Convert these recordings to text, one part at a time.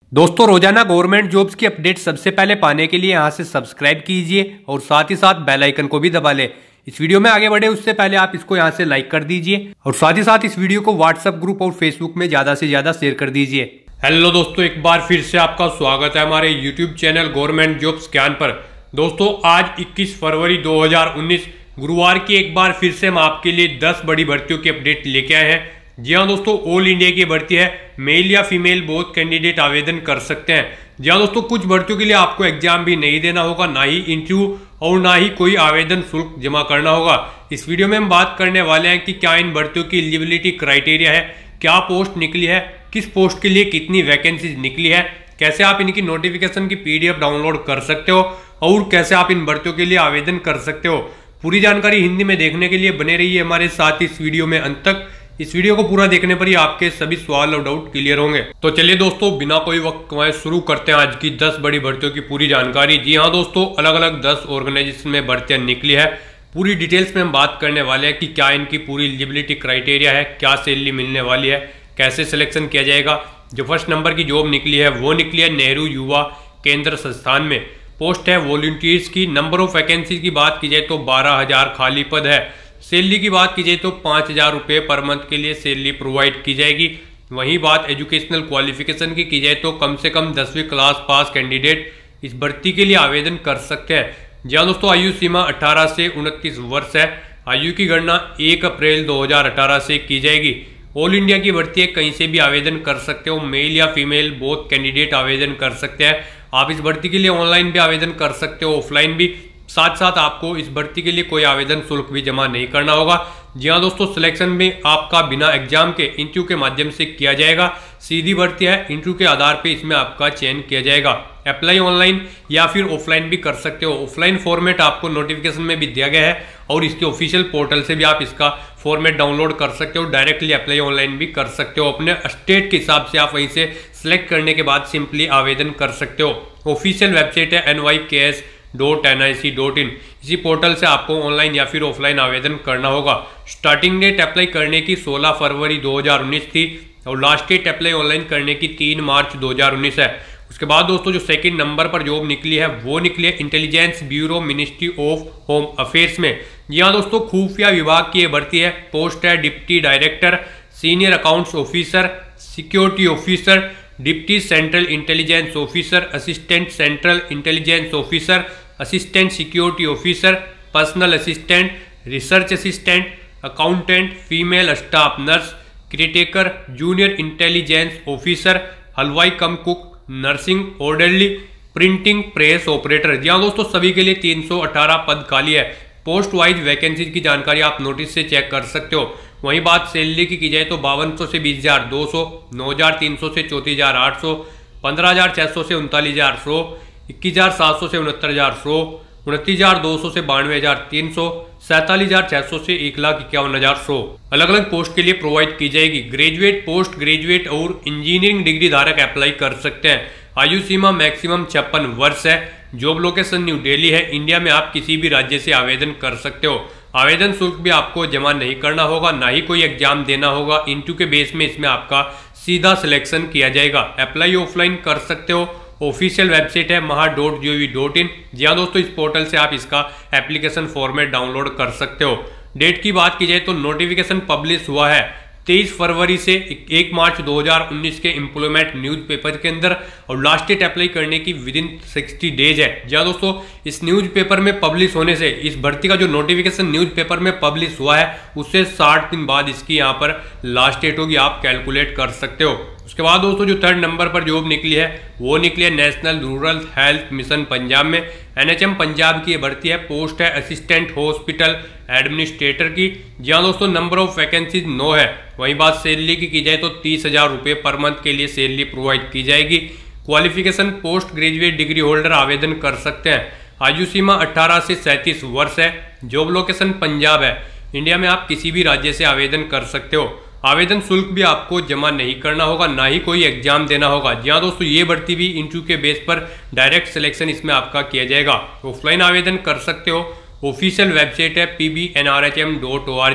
दोस्तों रोजाना government jobs की अपडेट सबसे पहले पाने के लिए यहां से सब्सक्राइब कीजिए और साथ ही साथ बेल आइकन को भी दबा लें। इस वीडियो में आगे बढ़े उससे पहले आप इसको यहां से लाइक कर दीजिए और साथ ही साथ इस वीडियो को व्हाट्सएप ग्रुप और फेसबुक में ज्यादा से ज्यादा शेयर कर दीजिए। हेलो दोस्तों, एक बार फिर से आपका स्वागत है हमारे यूट्यूब चैनल गवर्नमेंट जॉब्स ज्ञान पर। दोस्तों आज 21 फरवरी 2019 गुरुवार की एक बार फिर से हम आपके लिए 10 बड़ी भर्तियों की अपडेट लेके आए हैं। जी हाँ दोस्तों, ऑल इंडिया की भर्ती है, मेल या फीमेल बोथ कैंडिडेट आवेदन कर सकते हैं। जी हाँ दोस्तों, कुछ भर्तियों के लिए आपको एग्जाम भी नहीं देना होगा, ना ही इंटरव्यू और ना ही कोई आवेदन शुल्क जमा करना होगा। इस वीडियो में हम बात करने वाले हैं कि क्या इन भर्तियों की एलिजिबिलिटी क्राइटेरिया है, क्या पोस्ट निकली है, किस पोस्ट के लिए कितनी वैकेंसीज निकली है, कैसे आप इनकी नोटिफिकेशन की पीडीएफ डाउनलोड कर सकते हो और कैसे आप इन भर्तियों के लिए आवेदन कर सकते हो। पूरी जानकारी हिंदी में देखने के लिए बने रहिए हमारे साथ इस वीडियो में अंत तक। इस वीडियो को पूरा देखने पर ही आपके सभी सवाल और डाउट क्लियर होंगे। तो चलिए दोस्तों, बिना कोई वक्त गंवाए शुरू करते हैं आज की 10 बड़ी भर्तियों की पूरी जानकारी। जी हाँ दोस्तों, अलग अलग 10 ऑर्गेनाइजेशन में भर्तियां निकली है। पूरी डिटेल्स में हम बात करने वाले हैं कि क्या इनकी पूरी एलिजिबिलिटी क्राइटेरिया है, क्या सैलरी मिलने वाली है, कैसे सिलेक्शन किया जाएगा। जो फर्स्ट नंबर की जॉब निकली है वो निकली है नेहरू युवा केंद्र संस्थान में। पोस्ट है वॉलंटियर्स की। नंबर ऑफ वैकेंसी की बात की जाए तो 12,000 खाली पद है। सैलरी की बात की जाए तो 5,000 रुपये पर मंथ के लिए सैलरी प्रोवाइड की जाएगी। वहीं बात एजुकेशनल क्वालिफिकेशन की जाए तो कम से कम 10वीं क्लास पास कैंडिडेट इस भर्ती के लिए आवेदन कर सकते हैं। जी हाँ दोस्तों, आयु सीमा 18 से 29 वर्ष है। आयु की गणना 1 अप्रैल 2018 से की जाएगी। ऑल इंडिया की भर्ती है, कहीं से भी आवेदन कर सकते हो। मेल या फीमेल बोथ कैंडिडेट आवेदन कर सकते हैं। आप इस भर्ती के लिए ऑनलाइन भी आवेदन कर सकते हो, ऑफलाइन भी। साथ साथ आपको इस भर्ती के लिए कोई आवेदन शुल्क भी जमा नहीं करना होगा। जी हाँ दोस्तों, सिलेक्शन में आपका बिना एग्जाम के इंटरव्यू के माध्यम से किया जाएगा। सीधी भर्ती है, इंटरव्यू के आधार पे इसमें आपका चयन किया जाएगा। अप्लाई ऑनलाइन या फिर ऑफलाइन भी कर सकते हो। ऑफलाइन फॉर्मेट आपको नोटिफिकेशन में भी दिया गया है और इसके ऑफिशियल पोर्टल से भी आप इसका फॉर्मेट डाउनलोड कर सकते हो। डायरेक्टली अप्लाई ऑनलाइन भी कर सकते हो। अपने स्टेट के हिसाब से आप वहीं से सिलेक्ट करने के बाद सिंपली आवेदन कर सकते हो। ऑफिशियल वेबसाइट है nyks.nic.in। इसी पोर्टल से आपको ऑनलाइन या फिर ऑफलाइन आवेदन करना होगा। स्टार्टिंग डेट अप्लाई करने की 16 फरवरी 2019 थी और लास्ट डेट अप्लाई ऑनलाइन करने की 3 मार्च 2019 है। उसके बाद दोस्तों जो सेकंड नंबर पर जॉब निकली है वो निकली है intelligence bureau ministry of home affairs में। जी हाँ दोस्तों, खुफिया विभाग की भर्ती है। पोस्ट है deputy director, senior accounts officer, security officer, deputy central intelligence officer, assistant central intelligence officer, assistant security officer, personal assistant, research assistant, accountant, female staff nurse, caretaker, junior intelligence officer, हलवाई cum cook, nursing orderly, printing press operator. जी हाँ दोस्तों, सभी के लिए 318 पद खाली है। पोस्ट वाइज वैकेंसीज की जानकारी आप नोटिस से चेक कर सकते हो। वहीं बात सैलरी की जाए तो 5200 से 20,200, 9,300 से 34,800, 15,600 से 39,100, 21,700 से 69,100, 29,200 से 92,300, 47,600 से 1,51,100 अलग अलग पोस्ट के लिए प्रोवाइड की जाएगी। ग्रेजुएट, पोस्ट ग्रेजुएट और इंजीनियरिंग डिग्री धारक अप्लाई कर सकते हैं। आयु सीमा मैक्सिमम 56 वर्ष है। जॉब लोकेशन न्यू दिल्ली है। इंडिया में आप किसी भी राज्य से आवेदन कर सकते हो। आवेदन शुल्क भी आपको जमा नहीं करना होगा, ना ही कोई एग्जाम देना होगा। इंटरव्यू के बेस में इसमें आपका सीधा सिलेक्शन किया जाएगा। अप्लाई ऑफलाइन कर सकते हो। ऑफिशियल वेबसाइट है maha.gov.in। जी हाँ दोस्तों, इस पोर्टल से आप इसका एप्लीकेशन फॉर्मेट डाउनलोड कर सकते हो। डेट की बात की जाए तो नोटिफिकेशन पब्लिश हुआ है 23 फरवरी से 1 मार्च 2019 के एम्प्लॉयमेंट न्यूज़पेपर के अंदर और लास्ट डेट अप्लाई करने की विदिन 60 डेज है। जी हाँ दोस्तों, इस न्यूज़पेपर में पब्लिश होने से इस भर्ती का जो नोटिफिकेशन न्यूज़पेपर में पब्लिश हुआ है उससे 60 दिन बाद इसकी यहाँ पर लास्ट डेट होगी, आप कैलकुलेट कर सकते हो। उसके बाद दोस्तों जो थर्ड नंबर पर जॉब निकली है वो निकली है national rural health mission Punjab में। NHM पंजाब की भर्ती है। पोस्ट है असिस्टेंट हॉस्पिटल एडमिनिस्ट्रेटर की। जी हाँ दोस्तों, नंबर ऑफ वैकेंसीज 9 है। वहीं बात सैलरी की जाए तो 30,000 रुपये पर मंथ के लिए सैलरी प्रोवाइड की जाएगी। Qualification post graduate degree holder आवेदन कर सकते हैं। आयु सीमा 18 से 37 वर्ष है। जॉब लोकेशन पंजाब है। इंडिया में आप किसी भी राज्य से आवेदन कर सकते हो। आवेदन शुल्क भी आपको जमा नहीं करना होगा, ना ही कोई एग्जाम देना होगा। जी हाँ दोस्तों, ये भर्ती भी इंटरव्यू के बेस पर डायरेक्ट सिलेक्शन इसमें आपका किया जाएगा। ऑफलाइन आवेदन कर सकते हो। ऑफिशियल वेबसाइट है pbnrhm.org।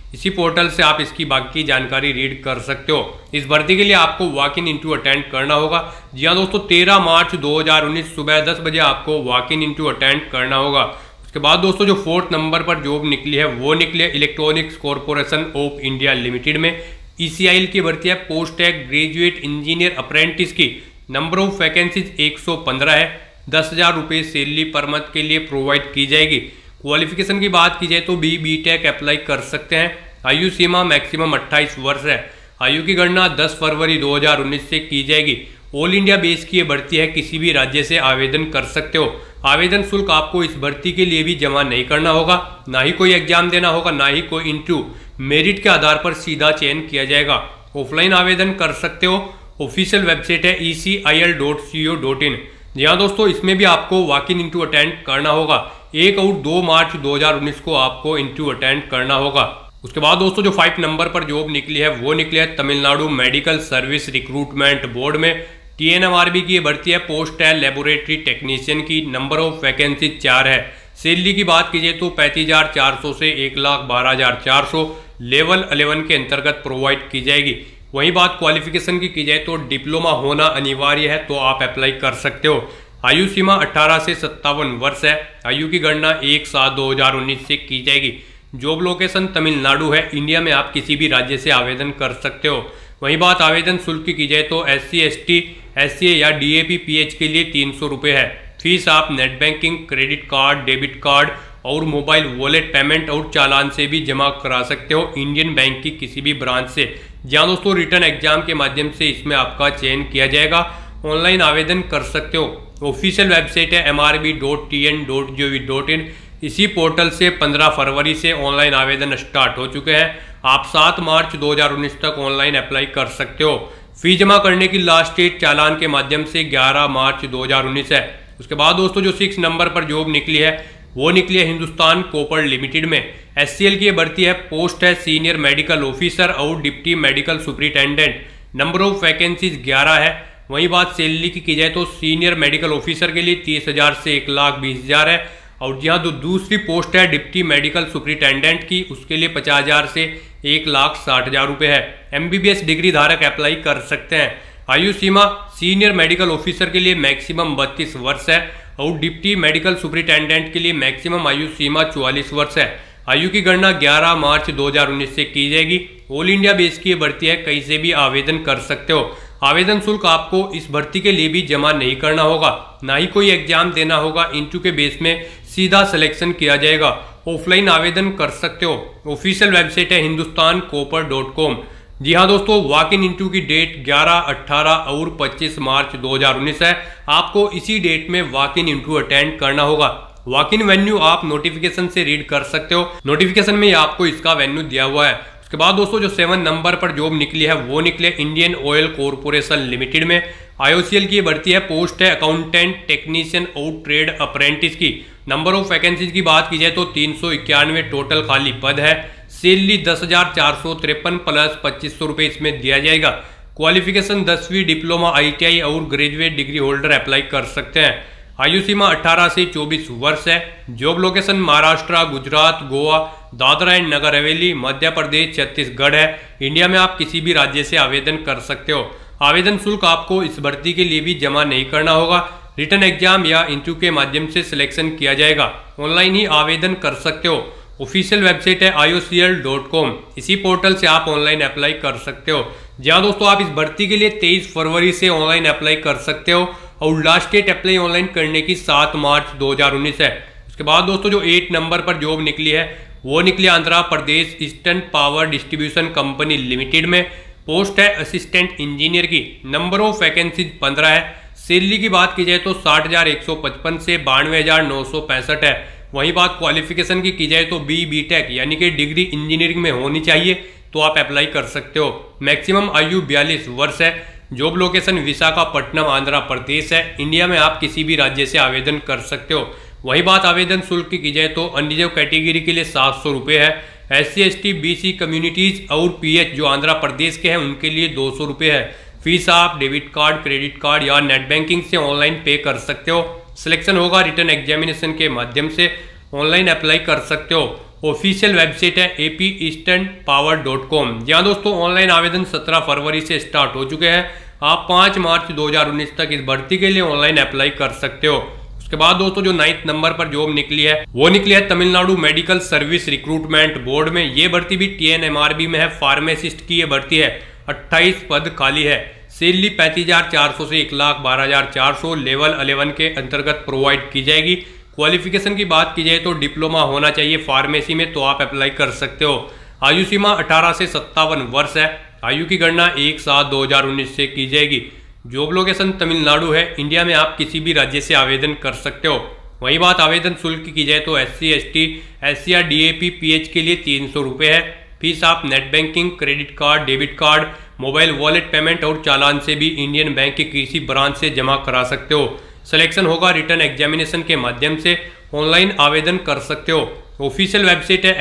इसी पोर्टल से आप इसकी बाकी जानकारी रीड कर सकते हो। इस भर्ती के लिए आपको वॉक इन इंटरव्यू अटेंड करना होगा। जी हाँ दोस्तों, 13 मार्च 2019 सुबह 10 बजे आपको वॉक इन इंटरव्यू अटेंड करना होगा। उसके बाद दोस्तों जो 4th नंबर पर जॉब निकली है वो निकली है electronics corporation of India limited में। ECIL की भर्ती है, पोस्ट है ग्रेजुएट इंजीनियर अप्रेंटिस की। नंबर ऑफ वैकेंसीज 115 है। 10,000 रुपये सैलरी पर मंथ के लिए प्रोवाइड की जाएगी। क्वालिफिकेशन की बात की जाए तो BTech अप्लाई कर सकते हैं। आयु सीमा मैक्सिमम 28 वर्ष है। आयु की गणना 10 फरवरी 2019 से की जाएगी। ऑल इंडिया बेस की ये भर्ती है, किसी भी राज्य से आवेदन कर सकते हो। आवेदन शुल्क आपको इस भर्ती के लिए भी जमा नहीं करना होगा, ना ही कोई एग्जाम देना होगा, ना ही कोई इंटरव्यू। मेरिट के आधार पर सीधा चयन किया जाएगा। ऑफलाइन आवेदन कर सकते हो। ऑफिशियल वेबसाइट है ecil.co.in। जी हाँ दोस्तों, इसमें भी आपको वॉक इन इंटरव्यू अटेंड करना होगा। 1 और 2 मार्च 2019 को आपको इंटरव्यू अटेंड करना होगा। उसके बाद दोस्तों जो 5 नंबर पर जॉब निकली है वो निकली है Tamil Nadu medical service recruitment board में। TNMRB की ये भर्ती है, पोस्ट है लेबोरेटरी टेक्नीशियन की। नंबर ऑफ वैकेंसी 4 है। सैलरी की बात कीजिए तो 35,400 से 1,12,400 लेवल 11 के अंतर्गत प्रोवाइड की जाएगी। वहीं बात क्वालिफिकेशन की जाए तो डिप्लोमा होना अनिवार्य है, तो आप अप्लाई कर सकते हो। आयु सीमा 18 से 57 वर्ष है। आयु की गणना 1/7/2019 से की जाएगी। जॉब लोकेशन तमिलनाडु है। इंडिया में आप किसी भी राज्य से आवेदन कर सकते हो। वहीं बात आवेदन शुल्क की जाए तो SC ST SCA या DAP PH के लिए 300 रुपये है। फीस आप net banking, credit card, debit card और मोबाइल वॉलेट पेमेंट और चालान से भी जमा करा सकते हो, इंडियन बैंक की किसी भी ब्रांच से। जहाँ दोस्तों रिटर्न एग्जाम के माध्यम से इसमें आपका चयन किया जाएगा। ऑनलाइन आवेदन कर सकते हो। ऑफिशियल वेबसाइट है mrb.tn.gov.in। इसी पोर्टल से 15 फरवरी से ऑनलाइन आवेदन स्टार्ट हो चुके हैं। आप 7 मार्च 2019 तक ऑनलाइन अप्लाई कर सकते हो। फी जमा करने की लास्ट डेट चालान के माध्यम से 11 मार्च 2019 है। उसके बाद दोस्तों जो 6 नंबर पर जॉब निकली है वो निकली है हिंदुस्तान कॉपर लिमिटेड में। SCL की ये भर्ती है, पोस्ट है सीनियर मेडिकल ऑफिसर और deputy medical superintendent. Number of vacancies 11 है। वहीं बात सैलरी की जाए तो सीनियर मेडिकल ऑफिसर के लिए 30,000 से 1,20,000 है। और जहाँ दूसरी पोस्ट है डिप्टी मेडिकल सुपरिटेंडेंट की, उसके लिए 50,000 से 1,60,000 रुपये है। MBBS डिग्री धारक अप्लाई कर सकते हैं। आयु सीमा सीनियर मेडिकल ऑफिसर के लिए मैक्सिमम 32 वर्ष है और डिप्टी मेडिकल सुपरिटेंडेंट के लिए मैक्सिमम आयु सीमा 44 वर्ष है। आयु की गणना 11 मार्च 2019 से की जाएगी। ऑल इंडिया बेस की भर्ती है, कहीं से भी आवेदन कर सकते हो। आवेदन शुल्क आपको इस भर्ती के लिए भी जमा नहीं करना होगा, ना ही कोई एग्जाम देना होगा। इंटरव्यू के बेस में सीधा सिलेक्शन किया जाएगा। ऑफलाइन आवेदन कर सकते हो। ऑफिशियल वेबसाइट है hindusthancopper.com। जी हाँ दोस्तों, वॉक इन इंटरव्यू की डेट 11, 18 और 25 मार्च 2019 है। आपको इसी डेट में वॉक इन इंटरव्यू अटेंड करना होगा। वॉक इन वेन्यू आप नोटिफिकेशन से रीड कर सकते हो। नोटिफिकेशन में आपको इसका वेन्यू दिया हुआ है। उसके बाद दोस्तों जो 7 नंबर पर जॉब निकली है वो निकले इंडियन ऑयल कॉर्पोरेशन लिमिटेड में। IOCL की भर्ती है, पोस्ट है अकाउंटेंट टेक्नीशियन और ट्रेड अप्रेंटिस की। नंबर ऑफ वैकेंसीज की बात की जाए तो 391 टोटल खाली पद है। सैलरी 10,453 प्लस 2,500 रुपये इसमें दिया जाएगा। क्वालिफिकेशन 10वीं डिप्लोमा ITI और ग्रेजुएट डिग्री होल्डर अप्लाई कर सकते हैं। आयु सीमा 18 से 24 वर्ष है। Job location Maharashtra, Gujarat, Goa, Dadra and Nagar Haveli, Madhya प्रदेश, छत्तीसगढ़ है। इंडिया में आप किसी भी राज्य से आवेदन कर सकते हो। आवेदन शुल्क आपको इस भर्ती के लिए भी जमा नहीं करना होगा। रिटर्न एग्जाम या इंटरव्यू के माध्यम से सिलेक्शन किया जाएगा। ऑनलाइन ही आवेदन कर सकते हो। ऑफिशियल वेबसाइट है iocl.com। इसी पोर्टल से आप ऑनलाइन अप्लाई कर सकते हो। जहाँ दोस्तों आप इस भर्ती के लिए 23 फरवरी से ऑनलाइन अप्लाई कर सकते हो और लास्ट डेट अप्लाई ऑनलाइन करने की 7 मार्च 2019 है। उसके बाद दोस्तों जो 8 नंबर पर जॉब निकली है वो निकली Andhra Pradesh eastern power distribution company limited में। पोस्ट है असिस्टेंट इंजीनियर की। नंबर ऑफ वैकेंसीज 15 है। सैलरी की बात की जाए तो 60,155 से 92,965 है। वहीं बात क्वालिफिकेशन की जाए तो BTech यानी कि डिग्री इंजीनियरिंग में होनी चाहिए, तो आप अप्लाई कर सकते हो। मैक्सिमम आयु 42 वर्ष है। जॉब लोकेशन विशाखापट्टनम आंध्र प्रदेश है। इंडिया में आप किसी भी राज्य से आवेदन कर सकते हो। वही बात आवेदन शुल्क की जाए तो अनरिजर्व कैटेगरी के लिए 700 रुपये है। SC ST BC कम्युनिटीज और PH जो आंध्र प्रदेश के हैं उनके लिए 200 रुपये है। फीस आप डेबिट कार्ड, क्रेडिट कार्ड या नेट बैंकिंग से ऑनलाइन पे कर सकते हो। सिलेक्शन होगा रिटर्न एग्जामिनेशन के माध्यम से। ऑनलाइन अप्लाई कर सकते हो। ऑफिशियल वेबसाइट है apisternpower.com। यहाँ दोस्तों ऑनलाइन आवेदन 17 फरवरी से स्टार्ट हो चुके हैं। आप 5 मार्च 2019 तक इस भर्ती के लिए ऑनलाइन अप्लाई कर सकते हो। उसके बाद दोस्तों जो 9th नंबर पर जॉब निकली है वो निकली है Tamil Nadu medical service recruitment board में। ये भर्ती भी TNMRB में है। फार्मासिस्ट की ये भर्ती है। 28 पद खाली है। सैलरी 35,400 से 1,12,400 लेवल 11 के अंतर्गत प्रोवाइड की जाएगी। क्वालिफिकेशन की बात की जाए तो डिप्लोमा होना चाहिए फार्मेसी में, तो आप अप्लाई कर सकते हो। आयु सीमा 18 से 57 वर्ष है। आयु की गणना 1/7/2019 से की जाएगी। जॉब लोकेशन तमिलनाडु है। इंडिया में आप किसी भी राज्य से आवेदन कर सकते हो। वही बात आवेदन शुल्क की जाए तो SC ST SC या DAP PH के लिए 300 रुपये है। फीस आप net banking, credit card, debit card, mobile wallet payment और चालान से भी इंडियन बैंक के किसी ब्रांच से जमा करा सकते हो। सिलेक्शन होगा रिटर्न एग्जामिनेशन के माध्यम से। ऑनलाइन आवेदन कर सकते हो। ऑफिशियल वेबसाइट है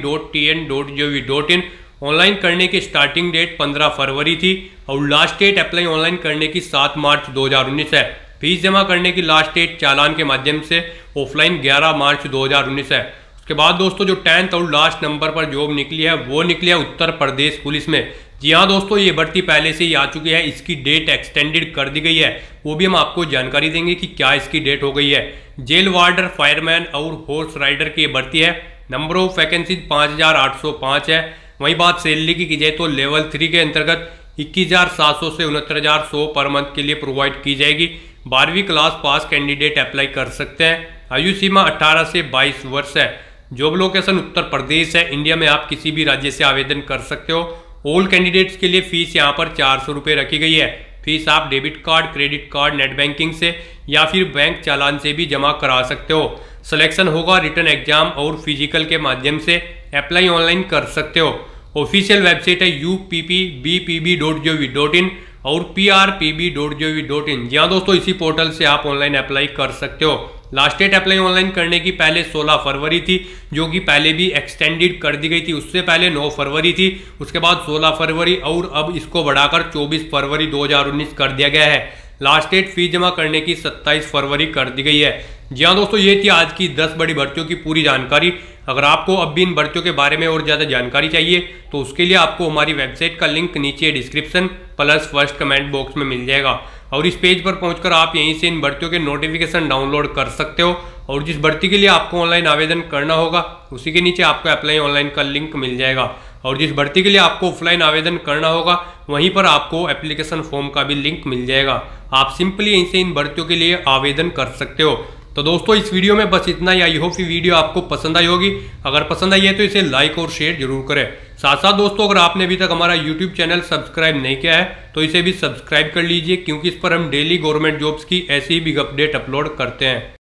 mrb.tn.gov.in। ऑनलाइन करने की स्टार्टिंग डेट 15 फरवरी थी और लास्ट डेट अप्लाई ऑनलाइन करने की 7 मार्च 2019 है। फीस जमा करने की लास्ट डेट चालान के माध्यम से ऑफलाइन 11 मार्च 2019 है। उसके बाद दोस्तों जो 10th और लास्ट नंबर पर जॉब निकली है वो निकली है उत्तर प्रदेश पुलिस में। जी हाँ दोस्तों, ये भर्ती पहले से ही आ चुकी है। इसकी डेट एक्सटेंडेड कर दी गई है। वो भी हम आपको जानकारी देंगे कि क्या इसकी डेट हो गई है। जेल वार्डर, फायरमैन और हॉर्स राइडर की भर्ती है। नंबर ऑफ वैकेंसीज 5,805 है। वही बात सैलरी की जाए तो लेवल 3 के अंतर्गत 21,700 से 69,100 पर मंथ के लिए प्रोवाइड की जाएगी। 12वीं क्लास पास कैंडिडेट अप्लाई कर सकते हैं। आयु सीमा 18 से 22 वर्ष है। जॉब लोकेशन उत्तर प्रदेश है। इंडिया में आप किसी भी राज्य से आवेदन कर सकते हो। ऑल कैंडिडेट्स के लिए फीस यहाँ पर 400 रुपये रखी गई है। फीस आप debit card, credit card, net banking से या फिर बैंक चालान से भी जमा करा सकते हो। सिलेक्शन होगा रिटर्न एग्जाम और फिजिकल के माध्यम से। अप्लाई ऑनलाइन कर सकते हो। ऑफिशियल वेबसाइट है uppbpb.gov.in और prpb.gov.in। जी हाँ दोस्तों, इसी पोर्टल से आप ऑनलाइन अप्लाई कर सकते हो। लास्ट डेट अप्लाई ऑनलाइन करने की पहले 16 फरवरी थी, जो कि पहले भी एक्सटेंडेड कर दी गई थी। उससे पहले 9 फरवरी थी, उसके बाद 16 फरवरी और अब इसको बढ़ाकर 24 फरवरी 2019 कर दिया गया है। लास्ट डेट फीस जमा करने की 27 फरवरी कर दी गई है। जी हाँ दोस्तों, ये थी आज की 10 बड़ी भर्तियों की पूरी जानकारी। अगर आपको अब भी इन भर्तियों के बारे में और ज़्यादा जानकारी चाहिए तो उसके लिए आपको हमारी वेबसाइट का लिंक नीचे description plus first comment box में मिल जाएगा और इस पेज पर पहुंचकर आप यहीं से इन भर्तियों के नोटिफिकेशन डाउनलोड कर सकते हो। और जिस भर्ती के लिए आपको ऑनलाइन आवेदन करना होगा उसी के नीचे आपको अप्लाई ऑनलाइन का लिंक मिल जाएगा। और जिस भर्ती के लिए आपको ऑफलाइन आवेदन करना होगा वहीं पर आपको एप्लीकेशन फॉर्म का भी लिंक मिल जाएगा। आप सिंपली यहीं से इन भर्तियों के लिए आवेदन कर सकते हो। तो दोस्तों इस वीडियो में बस इतना ही। आई होप ये वीडियो आपको पसंद आई होगी। अगर पसंद आई है तो इसे लाइक और शेयर जरूर करें। साथ साथ दोस्तों अगर आपने अभी तक हमारा YouTube चैनल सब्सक्राइब नहीं किया है तो इसे भी सब्सक्राइब कर लीजिए, क्योंकि इस पर हम डेली गवर्नमेंट जॉब्स की ऐसी ही बिग अपडेट अपलोड करते हैं।